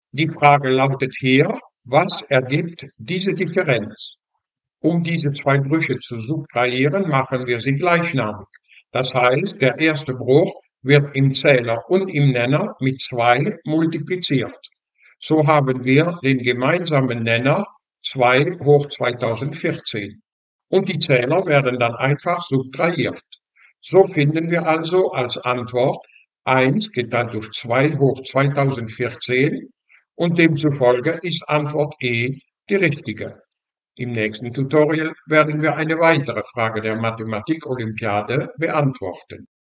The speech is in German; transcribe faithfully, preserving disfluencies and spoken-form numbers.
Die Frage lautet hier: Was ergibt diese Differenz? Um diese zwei Brüche zu subtrahieren, machen wir sie gleichnamig. Das heißt, der erste Bruch wird im Zähler und im Nenner mit zwei multipliziert. So haben wir den gemeinsamen Nenner zwei hoch zweitausendvierzehn. Und die Zähler werden dann einfach subtrahiert. So finden wir also als Antwort eins geteilt durch zwei hoch zweitausendvierzehn und demzufolge ist Antwort E die richtige. Im nächsten Tutorial werden wir eine weitere Frage der Mathematik-Olympiade beantworten.